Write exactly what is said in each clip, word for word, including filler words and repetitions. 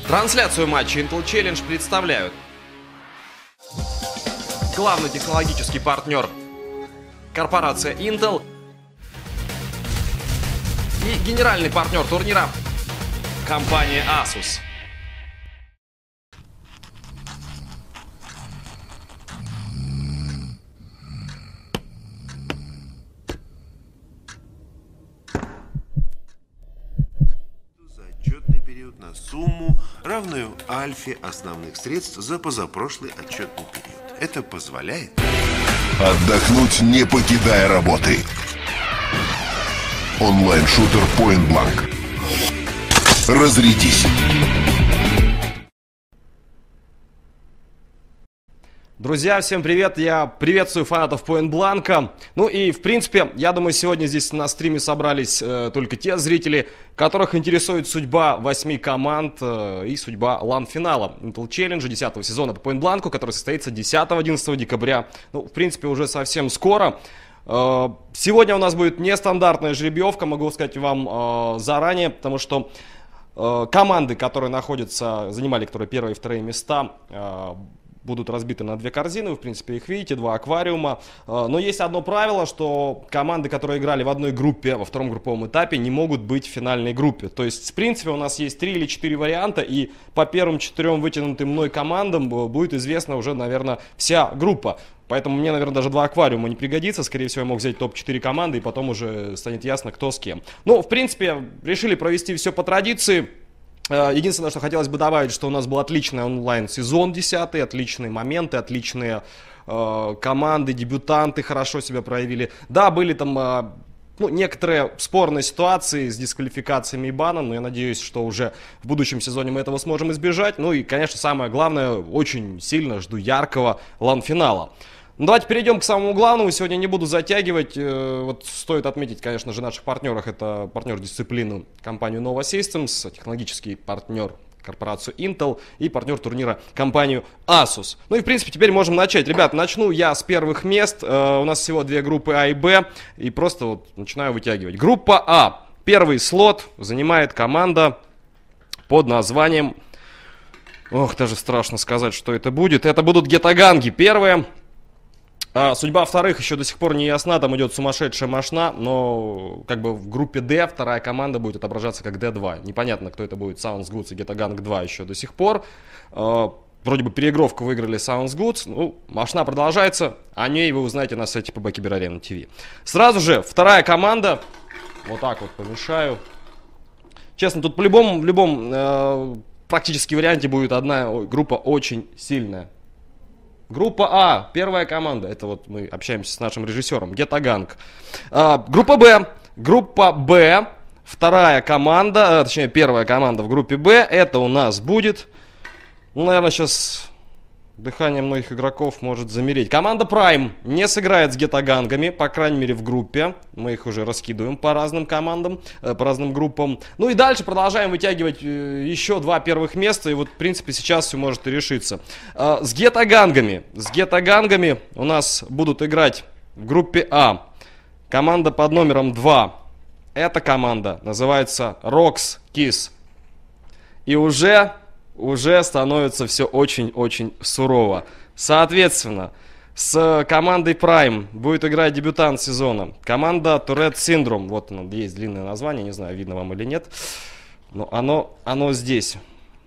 Трансляцию матча Intel Challenge представляют главный технологический партнер корпорация Intel и генеральный партнер турнира компания Asus. На сумму, равную альфе основных средств за позапрошлый отчетный период. Это позволяет отдохнуть, не покидая работы. Онлайн-шутер Point Blank. Разрядись. Друзья, всем привет! Я приветствую фанатов Point Blank. Ну и, в принципе, я думаю, сегодня здесь на стриме собрались э, только те зрители, которых интересует судьба восьми команд э, и судьба лан-финала Intel Challenge десятого сезона по Point Blank, который состоится десятого-одиннадцатого декабря. Ну, в принципе, уже совсем скоро. Э, сегодня у нас будет нестандартная жеребьевка, могу сказать вам э, заранее, потому что э, команды, которые находятся, занимали которые первые и вторые места, э, будут разбиты на две корзины, вы в принципе их видите, два аквариума. Но есть одно правило, что команды, которые играли в одной группе, во втором групповом этапе, не могут быть в финальной группе. То есть, в принципе, у нас есть три или четыре варианта, и по первым четырем вытянутым мной командам будет известна уже, наверное, вся группа. Поэтому мне, наверное, даже два аквариума не пригодится. Скорее всего, я мог взять топ четыре команды, и потом уже станет ясно, кто с кем. Ну, в принципе, решили провести все по традиции. Единственное, что хотелось бы добавить, что у нас был отличный онлайн-сезон десятый, отличные моменты, отличные э, команды, дебютанты хорошо себя проявили. Да, были там э, ну, некоторые спорные ситуации с дисквалификациями и баном, но я надеюсь, что уже в будущем сезоне мы этого сможем избежать. Ну и, конечно, самое главное, очень сильно жду яркого лан-финала. Ну, давайте перейдем к самому главному. Сегодня не буду затягивать. Вот стоит отметить, конечно же, наших партнерах. Это партнер дисциплины компанию Nova Systems, технологический партнер корпорацию Intel и партнер турнира компанию Asus. Ну и, в принципе, теперь можем начать. Ребят, начну я с первых мест. Uh, у нас всего две группы А и Б. И просто вот начинаю вытягивать. Группа А. Первый слот занимает команда под названием... Ох, даже страшно сказать, что это будет. Это будут гетаганги. Первые. А, судьба вторых еще до сих пор не ясна, там идет сумасшедшая мошна, но как бы в группе D вторая команда будет отображаться как Д два. Непонятно, кто это будет, Sounds Goods и Getagang два еще до сих пор. А, вроде бы переигровку выиграли Sounds Goods, ну, мошна продолжается, о ней вы узнаете на сайте пэ бэ Киберарена ТВ. Сразу же вторая команда, вот так вот помешаю. Честно, тут по-любому, в любом э, практически варианте будет одна группа очень сильная. Группа А, первая команда, это вот мы общаемся с нашим режиссером, Гетаганг. А, группа Б, группа Б, вторая команда, а, точнее первая команда в группе Б, это у нас будет, ну, наверное, сейчас дыхание многих игроков может замереть. Команда Prime не сыграет с гетагангами, по крайней мере в группе. Мы их уже раскидываем по разным командам, э, по разным группам. Ну и дальше продолжаем вытягивать э, еще два первых места. И вот, в принципе, сейчас все может и решиться. Э, с гетагангами. С гетагангами у нас будут играть в группе А команда под номером два. Эта команда называется Rox Kiss. И уже... уже становится все очень-очень сурово. Соответственно, с командой Prime будет играть дебютант сезона. Команда Tourette Syndrome. Вот оно, есть длинное название, не знаю, видно вам или нет. Но оно, оно здесь.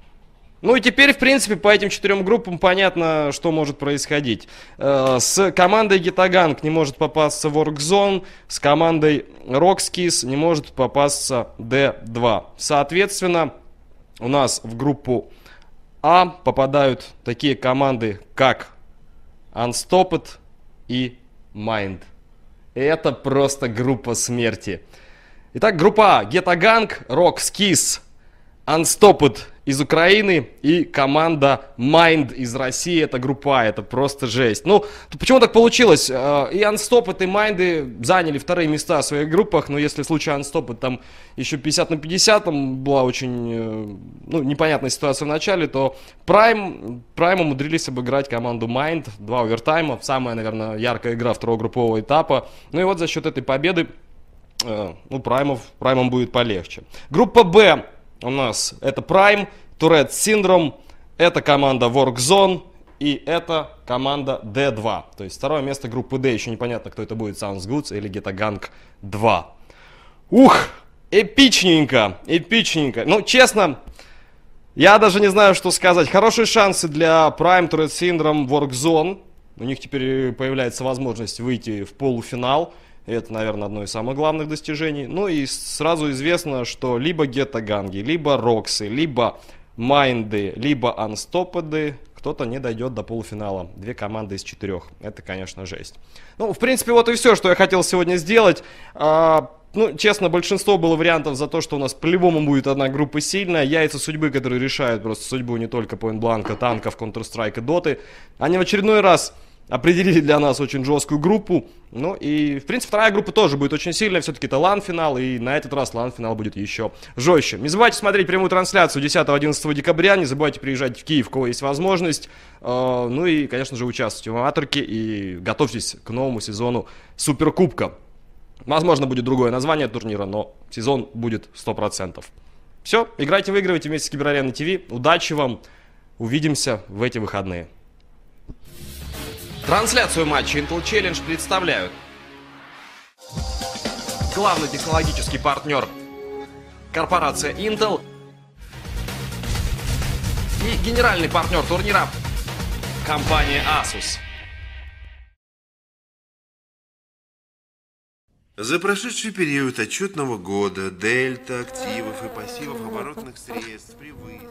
Ну и теперь, в принципе, по этим четырем группам понятно, что может происходить. С командой Getagang не может попасться Workzone, с командой Roxkiss не может попасться Д два. Соответственно, у нас в группу А попадают такие команды, как Unstopped и Mind. И это просто группа смерти. Итак, группа А. Getagang, Roxkiss, Unstopped из Украины и команда Mind из России. Это группа А, это просто жесть. Ну, почему так получилось? И Unstopped, и Mind заняли вторые места в своих группах, но если в случае Unstopped там еще пятьдесят на пятьдесят, там была очень ну, непонятная ситуация в начале, то Prime, Prime умудрились обыграть команду Mind. Два овертайма, самая, наверное, яркая игра второго группового этапа. Ну и вот за счет этой победы ну, Праймов, Праймом будет полегче. Группа Б у нас это Prime, Tourette Syndrome, это команда Workzone и это команда ди два. То есть второе место группы D. Еще непонятно, кто это будет, Sounds Goods или Getagang два. Ух, эпичненько, эпичненько. Ну, честно, я даже не знаю, что сказать. Хорошие шансы для Prime, Tourette Syndrome, Workzone. У них теперь появляется возможность выйти в полуфинал. И это, наверное, одно из самых главных достижений. Ну и сразу известно, что либо Гетаганги, либо Роксы, либо Майнды, либо Unstopped кто-то не дойдет до полуфинала. Две команды из четырех. Это, конечно, жесть. Ну, в принципе, вот и все, что я хотел сегодня сделать. А, ну, честно, большинство было вариантов за то, что у нас по-любому будет одна группа сильная. Яйца судьбы, которые решают просто судьбу не только Point Blank, танков, Counter-Strike и Доты. Они в очередной раз определили для нас очень жесткую группу. Ну и, в принципе, вторая группа тоже будет очень сильная. Все-таки это лан-финал, и на этот раз лан-финал будет еще жестче. Не забывайте смотреть прямую трансляцию десятого-одиннадцатого декабря. Не забывайте приезжать в Киев, у кого есть возможность. Ну и, конечно же, участвуйте в аматорке и готовьтесь к новому сезону Суперкубка. Возможно, будет другое название турнира, но сезон будет сто процентов. Все, играйте, выигрывайте вместе с Киберареной ТВ. Удачи вам. Увидимся в эти выходные. Трансляцию матча Intel Challenge представляют главный технологический партнер корпорация Intel и генеральный партнер турнира компания Asus. За прошедший период отчетного года дельта активов и пассивов оборотных средств при выезде.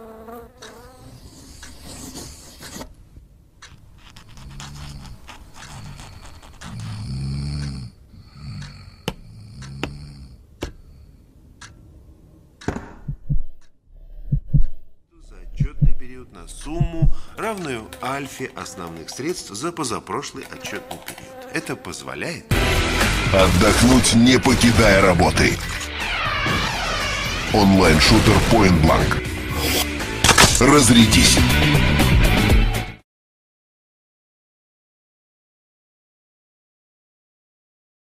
На сумму, равную альфе основных средств за позапрошлый отчетный период. Это позволяет отдохнуть, не покидая работы. Онлайн-шутер Point Blank. Разрядись.